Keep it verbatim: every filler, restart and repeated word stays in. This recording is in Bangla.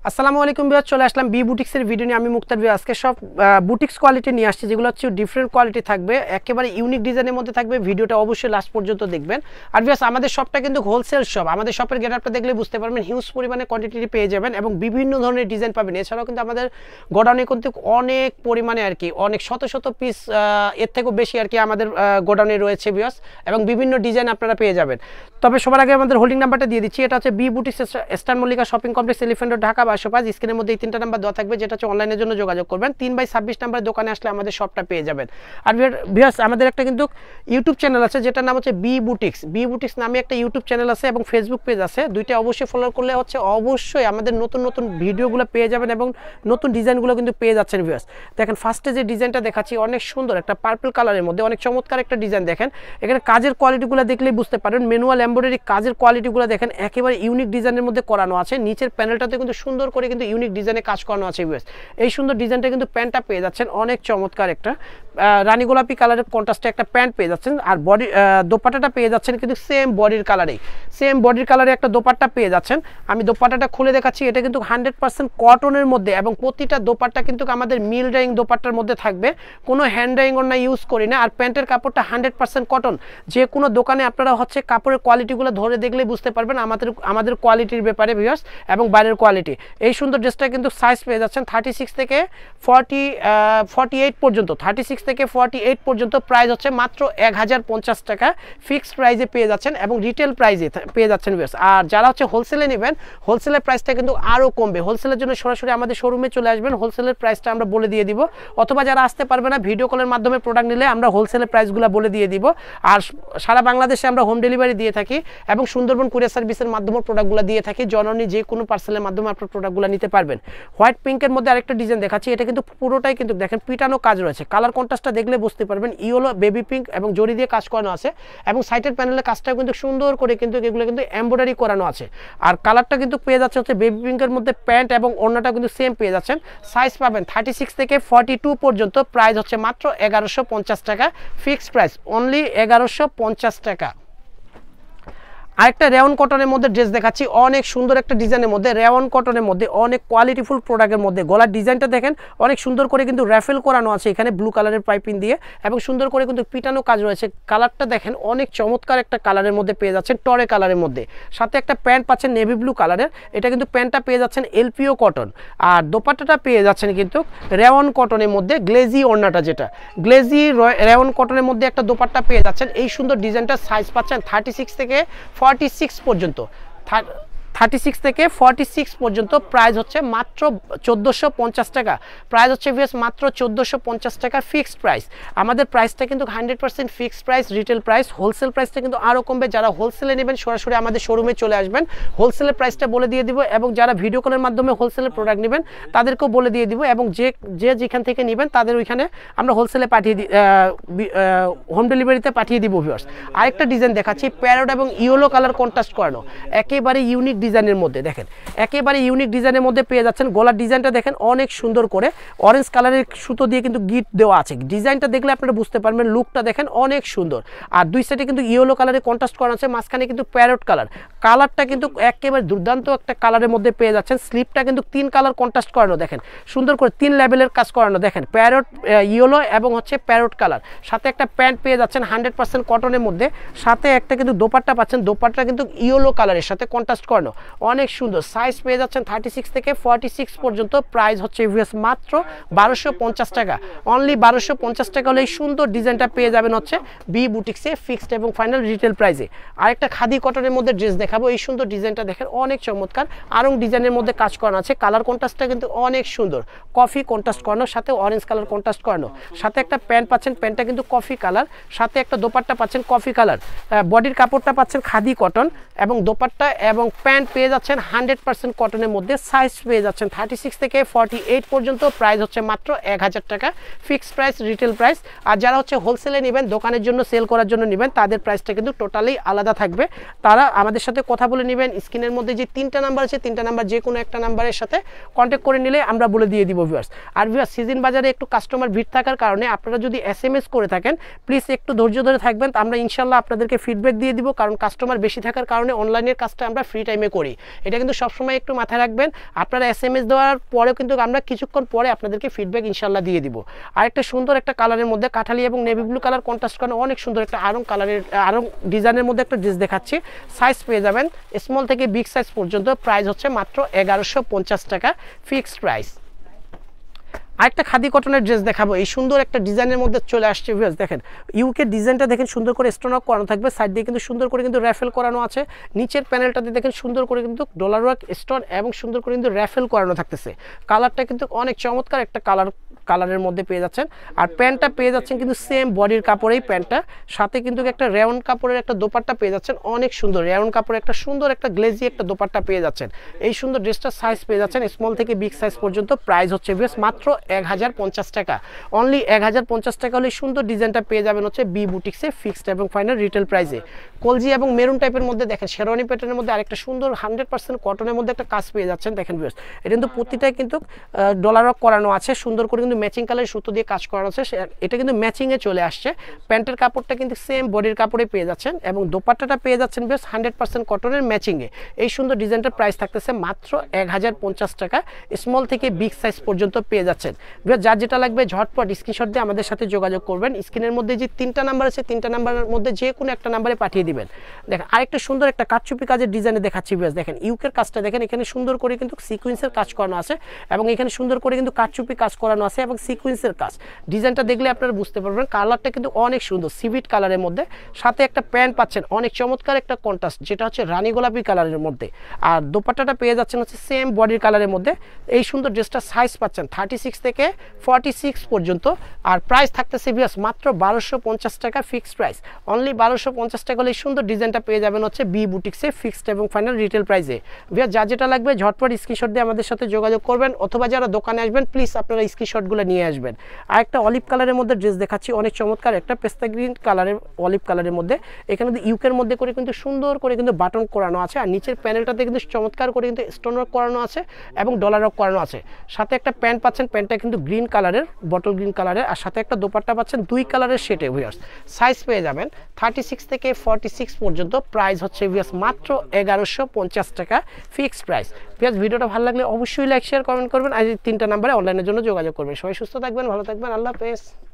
আসসালামু আলাইকুম ভিউয়ার্স, চলে আসলাম বি বুটিক্সের ভিডিও নিয়ে। আমি মুক্তার ভিউয়ার্স, আজকে সব বুটিক্স কোয়ালিটি নিয়ে আসছি, যেগুলো হচ্ছে ডিফারেন্ট কোয়ালিটি থাকবে, একেবারে ইউনিক ডিজাইনের মধ্যে থাকবে। ভিডিওটা অবশ্যই লাস্ট পর্যন্ত দেখবেন। আর ভিউয়ার্স, আমাদের শপটা কিন্তু হোলসেল শপ। আমাদের শপের গেটআপটা দেখলে বুঝতে পারবেন, হিউজ পরিমাণে কোয়ান্টিটি পেয়ে যাবেন এবং বিভিন্ন ধরনের ডিজাইন পাবেন। এছাড়াও কিন্তু আমাদের গোডাউনে কিন্তু অনেক পরিমাণে আর কি অনেক শত শত পিস, এর থেকেও বেশি আর কি আমাদের গোডাউনে রয়েছে ভিউয়ার্স, এবং বিভিন্ন ডিজাইন আপনারা পেয়ে যাবেন। তবে সবার আগে আমাদের হোল্ডিং নাম্বারটা দিয়ে দিচ্ছি। এটা হচ্ছে B boutiques, star Mallika shopping complex, elephant road, Dhaka বারোশো পাঁচ। স্ক্রিনের মধ্যে এই তিনটা নাম্বার দেওয়া থাকবে, যেটা হচ্ছে অনলাইনের জন্য যোগাযোগ করবেন। তিন বাই ছাব্বিশ নাম্বার দোকানে আসলে আমাদের শপটা পেয়ে যাবেন। আর ভিউয়ার্স, আমাদের একটা কিন্তু ইউটিউব চ্যানেল আছে, যেটার নাম হচ্ছে বি বুটিক্স। বি বুটিক্স নামে একটা ইউটিউব চ্যানেল আছে এবং ফেসবুক পেজ আছে। দুইটা অবশ্যই ফলো করলে হচ্ছে অবশ্যই আমাদের নতুন নতুন ভিডিওগুলো পেয়ে যাবেন এবং নতুন ডিজাইনগুলো কিন্তু পেয়ে যাচ্ছেন ভিউয়ার্স। দেখেন, ফার্স্টে যে ডিজাইনটা দেখাচ্ছি অনেক সুন্দর একটা পার্পল কালারের মধ্যে, অনেক চমৎকার একটা ডিজাইন। দেখেন এখানে কাজের কোয়ালিটিগুলো দেখলেই বুঝতে পারেন, ম্যানুয়াল এমব্রয়ডারি কাজের কোয়ালিটিগুলো দেখেন, একেবারে ইউনিক ডিজাইনের মধ্যে করানো আছে। নিচের প্যানেলটাতে কিন্তু সুন্দর করে কিন্তু ইউনিক ডিজাইনে কাজ করানো আছে ভিউয়ার্স। এই সুন্দর ডিজাইনটা কিন্তু প্যান্টটা পেয়ে যাচ্ছেন অনেক চমৎকার একটা রানী গোলাপি কালারের কন্ট্রাস্টে একটা প্যান্ট পেয়ে যাচ্ছেন। আর বডি দোপাট্টাটা পেয়ে যাচ্ছেন কিন্তু সেম বডির কালারেই, সেম বডির কালারে একটা দোপাট্টা পেয়ে যাচ্ছেন। আমি দোপাট্টাটা খুলে দেখাচ্ছি। এটা কিন্তু হান্ড্রেড পার্সেন্ট কটনের মধ্যে এবং প্রতিটা দোপাট্টা কিন্তু আমাদের মিল ডাইং দোপাট্টার মধ্যে থাকবে, কোনো হ্যান্ড ডাইং ওড়না ইউজ করি না। আর প্যান্টের কাপড়টা হান্ড্রেড পার্সেন্ট কটন। যে কোনো দোকানে আপনারা হচ্ছে কাপড়ের কোয়ালিটিগুলো ধরে দেখলেই বুঝতে পারবেন আমাদের আমাদের কোয়ালিটির ব্যাপারে ভিউয়ার্স এবং বাইরের কোয়ালিটি। এই সুন্দর ড্রেসটা কিন্তু সাইজ পেয়ে যাচ্ছেন থার্টি সিক্স থেকে ফর্টি ফর্টি এইট পর্যন্ত, থার্টি সিক্স থেকে ফর্টি এইট পর্যন্ত। প্রাইস হচ্ছে মাত্র এক হাজার পঞ্চাশ টাকা ফিক্সড প্রাইজে পেয়ে যাচ্ছেন এবং রিটেল প্রাইজে পেয়ে যাচ্ছেন ভিউয়ার্স। আর যারা হচ্ছে হোলসেলে নেবেন, হোলসেলের প্রাইসটা কিন্তু আরও কমবে। হোলসেলের জন্য সরাসরি আমাদের শোরুমে চলে আসবেন, হোলসেলের প্রাইসটা আমরা বলে দিয়ে দিব। অথবা যারা আসতে পারবে না, ভিডিও কলের মাধ্যমে প্রোডাক্ট নিলে আমরা হোলসেলের প্রাইসগুলো বলে দিয়ে দিব। আর সারা বাংলাদেশে আমরা হোম ডেলিভারি দিয়ে থাকি এবং সুন্দরবন কুরিয়ার সার্ভিসের মাধ্যমে প্রোডাক্টগুলো দিয়ে থাকি। জননী যে কোনো পার্সেলের মাধ্যমে আপনার প্রোডাক্টগুলো নিতে পারবেন। হোয়াইট পিঙ্কের মধ্যে আরেকটা ডিজাইন দেখাচ্ছি। এটা কিন্তু পুরোটাই কিন্তু দেখেন পিটানো কাজ রয়েছে। কালার কন্ট্রাস্টটা দেখলে বুঝতে পারবেন, ইয়েলো, বেবি পিঙ্ক এবং জরি দিয়ে কাজ করানো আছে এবং সাইডের প্যানেলের কাজটাও কিন্তু সুন্দর করে কিন্তু এগুলো কিন্তু এমব্রয়ডারি করানো আছে। আর কালারটা কিন্তু পেয়ে যাচ্ছে হচ্ছে বেবি পিঙ্কের মধ্যে প্যান্ট এবং ওড়নাটা কিন্তু সেম পেয়ে যাচ্ছেন। সাইজ পাবেন থার্টি সিক্স থেকে ফর্টি টু পর্যন্ত। প্রাইস হচ্ছে মাত্র এগারোশো পঞ্চাশ টাকা ফিক্সড প্রাইস, অনলি এগারোশো পঞ্চাশ টাকা। আরেকটা রেওন কটনের মধ্যে ড্রেস দেখাচ্ছি, অনেক সুন্দর একটা ডিজাইনের মধ্যে, রেওন কটনের মধ্যে অনেক কোয়ালিটিফুল প্রোডাক্টের মধ্যে। গলার ডিজাইনটা দেখেন অনেক সুন্দর করে কিন্তু র্যাফেল করানো আছে এখানে ব্লু কালারের পাইপিং দিয়ে এবং সুন্দর করে কিন্তু পিটানো কাজ রয়েছে। কালারটা দেখেন অনেক চমৎকার একটা কালারের মধ্যে পেয়ে যাচ্ছেন, টরে কালারের মধ্যে। সাথে একটা প্যান্ট পাচ্ছেন নেভি ব্লু কালারের, এটা কিন্তু প্যান্টটা পেয়ে যাচ্ছেন এলপিও কটন। আর দোপাট্টাটা পেয়ে যাচ্ছেন কিন্তু রেওন কটনের মধ্যে, গ্লেজি ওড়নাটা যেটা গ্লেজি রেওন কটনের মধ্যে একটা দোপাট্টা পেয়ে যাচ্ছেন। এই সুন্দর ডিজাইনটা সাইজ পাচ্ছেন থার্টি সিক্স থেকে ফর্টি সিক্স পর্যন্ত, থার্টি সিক্স থেকে ফর্টি সিক্স পর্যন্ত। প্রাইস হচ্ছে মাত্র চোদ্দোশো পঞ্চাশ টাকা। প্রাইস হচ্ছে ভিউয়ার্স মাত্র চোদ্দোশো পঞ্চাশ টাকা ফিক্সড প্রাইস। আমাদের প্রাইসটা কিন্তু hundred percent fixed price, retail price. Wholesale প্রাইসটা কিন্তু আরও কমবে। যারা হোলসেলে নেবেন সরাসরি আমাদের শোরুমে চলে আসবেন, হোলসেলের প্রাইসটা বলে দিয়ে দিব। এবং যারা ভিডিও কলের মাধ্যমে হোলসেলের প্রোডাক্ট নেবেন তাদেরকেও বলে দিয়ে দিব। এবং যে যে যেখান থেকে নেবেন তাদের ওইখানে আমরা হোলসেলে পাঠিয়ে দিই, হোম ডেলিভারিতে পাঠিয়ে দিব ভিউয়ার্স। আরেকটা ডিজাইন দেখাচ্ছি, প্যারোট এবং ইয়েলো কালার কন্ট্রাস্ট করানো, একেবারে ইউনিক ডিজাইনের মধ্যে। দেখেন একেবারে ইউনিক ডিজাইনের মধ্যে পেয়ে যাচ্ছেন। গলার ডিজাইনটা দেখেন অনেক সুন্দর করে অরেঞ্জ কালারের সুতো দিয়ে কিন্তু গিট দেওয়া আছে। ডিজাইনটা দেখলে আপনারা বুঝতে পারবেন, লুকটা দেখেন অনেক সুন্দর। আর দুই সাইডে কিন্তু ইয়েলো কালারে কন্ট্রাস্ট করানো আছে, মাঝখানে কিন্তু প্যারোট কালার। কালারটা কিন্তু একেবারে দুর্দান্ত একটা কালারের মধ্যে পেয়ে যাচ্ছেন। স্লিপটা কিন্তু তিন কালার কন্ট্রাস্ট করানো, দেখেন সুন্দর করে তিন লেভেলের কাজ করানো। দেখেন প্যারোট ইয়েলো এবং হচ্ছে প্যারোট কালার। সাথে একটা প্যান্ট পেয়ে যাচ্ছেন হান্ড্রেড পার্সেন্ট কটনের মধ্যে। সাথে একটা কিন্তু দোপাট্টা পাচ্ছেন, দোপাট্টা কিন্তু ইয়েলো কালারের সাথে কন্ট্রাস্ট করানো, অনেক সুন্দর। সাইজ পেয়ে যাচ্ছেন থার্টি সিক্স থেকে ফর্টি সিক্স পর্যন্ত। প্রাইস হচ্ছে ভিউয়ার্স মাত্র বারোশো পঞ্চাশ টাকা, অনলি বারোশো পঞ্চাশ টাকা হলে এই সুন্দর ডিজাইনটা পেয়ে যাবেন হচ্ছে বি বুটিক্সে ফিক্সড এবং ফাইনাল রিটেল প্রাইসে। আরেকটা খাদি কটনের মধ্যে ড্রেস দেখাবো। এই সুন্দর ডিজাইনটা দেখেন অনেক চমৎকার, আরং ডিজাইনের মধ্যে কাজ করানো আছে। কালার কন্ট্রাস্টটা কিন্তু অনেক সুন্দর, কফি কন্ট্রাস্ট করানো, সাথে অরেঞ্জ কালার কন্ট্রাস্ট করানো। সাথে একটা প্যান্ট পাচ্ছেন, প্যান্টটা কিন্তু কফি কালার। সাথে একটা দোপাট্টা পাচ্ছেন কফি কালার। বডির কাপড়টা পাচ্ছেন খাদি কটন এবং দোপাট্টা এবং প্যান্ট পেয়ে যাচ্ছেন হান্ড্রেড পার্সেন্ট কটনের মধ্যে। সাইজ পেয়ে যাচ্ছেন থার্টি সিক্স থেকে ফর্টি এইট পর্যন্ত। প্রাইস হচ্ছে মাত্র এক হাজার টাকা ফিক্সড প্রাইস, রিটেল প্রাইস। আর যারা হচ্ছে হোলসেলে নেবেন, দোকানের জন্য সেল করার জন্য নেবেন, তাদের প্রাইসটা কিন্তু টোটালি আলাদা থাকবে। তারা আমাদের সাথে কথা বলে নেবেন। স্ক্রিনের মধ্যে যে তিনটা নাম্বার আছে, তিনটা নাম্বার যে কোনো একটা নাম্বারের সাথে কন্ট্যাক্ট করে নিলে আমরা বলে দিয়ে দিব ভিউয়ার্স। আর ভিউয়ার্স, সিজন বাজারে একটু কাস্টমার ভিড় থাকার কারণে আপনারা যদি এস এম এস করে থাকেন, প্লিজ একটু ধৈর্য ধরে থাকবেন। আমরা ইনশাল্লাহ আপনাদেরকে ফিডব্যাক দিয়ে দিব, কারণ কাস্টমার বেশি থাকার কারণে কারণে অনলাইনের কাজটা আমরা ফ্রি টাইমে করি। এটা কিন্তু সবসময় একটু মাথায় রাখবেন। আপনারা এস এম এস দেওয়ার পরেও কিন্তু আমরা কিছুক্ষণ পরে আপনাদেরকে ফিডব্যাক ইনশাল্লাহ দিয়ে দিব। আর একটা সুন্দর একটা কালারের মধ্যে কাঠালি এবং নেভি ব্লু কালার কন্ট্রাস্ট করানো অনেক সুন্দর একটা আরং কালারের আরং ডিজাইনের মধ্যে একটা ড্রেস দেখাচ্ছি। সাইজ পেয়ে যাবেন স্মল থেকে বিগ সাইজ পর্যন্ত। প্রাইস হচ্ছে মাত্র এগারোশো পঞ্চাশ টাকা ফিক্সড প্রাইস। আরেকটা খাদি কটনের ড্রেস দেখাবো। এই সুন্দর একটা ডিজাইনের মধ্যে চলে আসছে ভিউয়ার্স, দেখেন ইউকে ডিজাইনটা দেখেন সুন্দর করে স্টোন ওয়ার্ক করানো থাকবে, সাইড দিয়ে কিন্তু সুন্দর করে কিন্তু র্যাফেল করানো আছে। নিচের প্যানেলটাতে দেখেন সুন্দর করে কিন্তু ডলার ওয়ার্ক স্টোন এবং সুন্দর করে কিন্তু র্যাফেল করানো থাকতেছে। কালারটা কিন্তু অনেক চমৎকার একটা কালার কালারের মধ্যে পেয়ে যাচ্ছেন। আর প্যান্টটা পেয়ে যাচ্ছেন কিন্তু সেম বডির কাপড়েই প্যান্টটা, সাথে কিন্তু একটা রেয়ন কাপড়ের একটা দোপাট্টা পেয়ে যাচ্ছেন, অনেক সুন্দর রেয়ন কাপড়ের একটা সুন্দর একটা গ্লেজি একটা দোপাট্টা পেয়ে যাচ্ছেন। এই সুন্দর ড্রেসটা সাইজ পেয়ে যাচ্ছেন স্মল থেকে বিগ সাইজ পর্যন্ত। প্রাইস হচ্ছে বেশ মাত্র এক হাজার পঞ্চাশ টাকা, অনলি এক হাজার পঞ্চাশ টাকা হলে সুন্দর ডিজাইনটা পেয়ে যাবেন হচ্ছে বি বুটিক্সে ফিক্সড এবং ফাইনাল রিটেল প্রাইসে। কলজি এবং মেরুন টাইপের মধ্যে দেখেন শেরওয়ানি প্যাটার্নের মধ্যে আরেকটা সুন্দর হান্ড্রেড পার্সেন্ট কটনের মধ্যে একটা কাজ পেয়ে যাচ্ছেন। দেখেন ভিউয়ার্স, এটা কিন্তু প্রতিটাই কিন্তু ডলার ওয়ার্ক করানো আছে, সুন্দর করে কিন্তু ম্যাচিং কালারের সুতো দিয়ে কাজ করানো আছে। এটা কিন্তু ম্যাচিংয়ে চলে আসছে। প্যান্টের কাপড়টা কিন্তু সেম বডির কাপড়ে পেয়ে যাচ্ছেন এবং দোপাট্টাটা পেয়ে যাচ্ছেন বেশ হান্ড্রেড পার্সেন্ট কটনের ম্যাচিংয়ে। এই সুন্দর ডিজাইনটার প্রাইস থাকতেছে মাত্র এক হাজার পঞ্চাশ টাকা, স্মল থেকে বিগ সাইজ পর্যন্ত পেয়ে যাচ্ছেন। যার যেটা লাগবে ঝটপট স্ক্রিনশট দিয়ে আমাদের সাথে যোগাযোগ করবেন। স্ক্রিনের মধ্যে যে তিনটা নাম্বার আছে তিনটা নাম্বারের মধ্যে যে কোনো একটা নাম্বারে পাঠিয়ে দিবেন। দেখেন আরেকটা সুন্দর একটা কাটচুপি কাজের ডিজাইনে দেখাচ্ছি ভিউয়ার্স, দেখেন ইউকের কাজটা দেখেন, এখানে সুন্দর করে কিন্তু সিকোয়েন্সের কাজ করানো আছে এবং এখানে সুন্দর করে কিন্তু কাটচুপি কাজ করানো আছে এবং সিকোয়েন্সের কাজ। ডিজাইনটা দেখলে আপনারা বুঝতে পারবেন, কালারটা কিন্তু অনেক সুন্দর সিভিট কালারের মধ্যে, সাথে একটা প্যান্ট পাচ্ছেন অনেক চমৎকার একটা কন্ট্রাস্ট যেটা হচ্ছে রানী গোলাপি কালারের মধ্যে। আর দোপাট্টাটা পেয়ে যাচ্ছেন হচ্ছে সেম বডির কালারের মধ্যে। এই সুন্দর ড্রেসটা সাইজ পাচ্ছেন থার্টি সিক্স থেকে ফর্টি সিক্স পর্যন্ত। আর প্রাইস থাকতেছে ভিউয়ার্স মাত্র বারোশো পঞ্চাশ টাকা ফিক্সড প্রাইস, অনলি বারোশো পঞ্চাশ টাকা হলে এই সুন্দর ডিজাইনটা পেয়ে যাবেন হচ্ছে বি বুটিক্সে ফিক্সড এবং ফাইনাল রিটেল প্রাইসে। ভিউয়ার্স যা যেটা লাগবে ঝটপট স্ক্রিনশট দিয়ে আমাদের সাথে যোগাযোগ করবেন, অথবা যারা দোকানে আসবেন প্লিজ আপনারা স্ক্রিনশটগুলো নিয়ে আসবেন। আর একটা অলিভ কালারের মধ্যে ড্রেস দেখাচ্ছি, অনেক চমৎকার একটা পেস্তা গ্রিন কালারের অলিভ কালারের মধ্যে। এখানে ইউকের মধ্যে করে কিন্তু সুন্দর করে কিন্তু বাটন করানো আছে, আর নিচের প্যানেলটাতে কিন্তু চমৎকার করে কিন্তু স্টোন ওয়ার্ক করানো আছে এবং ডলার ওয়ার্ক করানো আছে। সাথে একটা প্যান্ট পাচ্ছেন, প্যান্টটা কিন্তু গ্রিন কালারের বটল গ্রিন কালারের, আর সাথে একটা দোপাট্টা পাচ্ছেন দুই কালারের শেটে ভিউয়ার্স। সাইজ পেয়ে যাবেন থার্টি সিক্স থেকে ফর্টি সিক্স পর্যন্ত। প্রাইস হচ্ছে ভিউয়ার্স মাত্র এগারোশো পঞ্চাশ টাকা ফিক্সড প্রাইস। ভিউয়ার্স ভিডিওটা ভালো লাগলে অবশ্যই লাইক শেয়ার কমেন্ট করবেন, আর এই তিনটা নাম্বারে অনলাইনের জন্য যোগাযোগ করবেন। সবাই সুস্থ থাকবেন, ভালো থাকবেন, আল্লাহ হাফেজ।